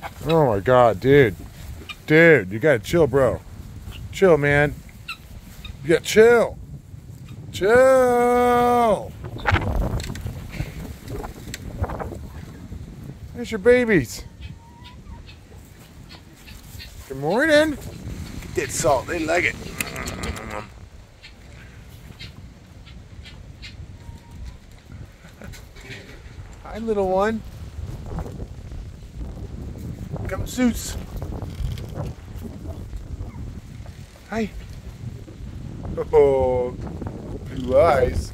Oh my God, dude. Dude, you gotta chill, bro. Chill, man. You gotta chill. Chill. There's your babies. Good morning. Get that salt. They like it. Hi, little one. Come, Zeus. Hi. Oh, blue eyes.